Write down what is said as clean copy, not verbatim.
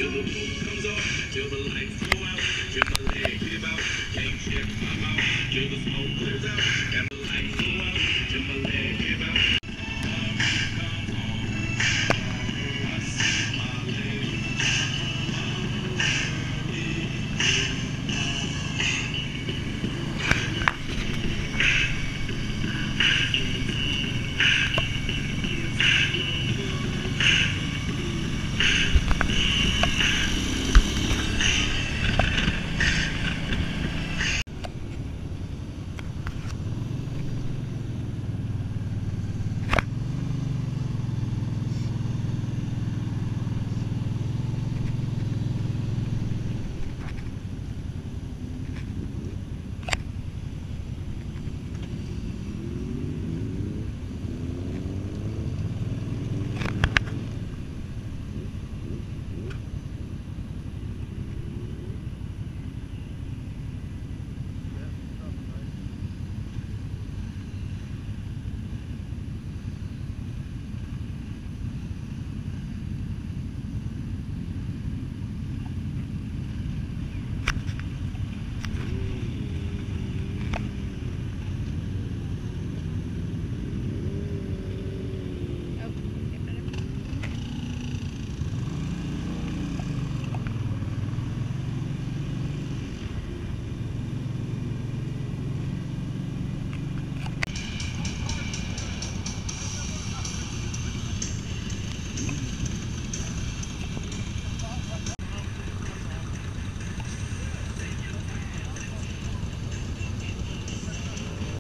till the moon comes off, till the lights go out, till my legs give out, can't check my mouth, till the smoke clears out, and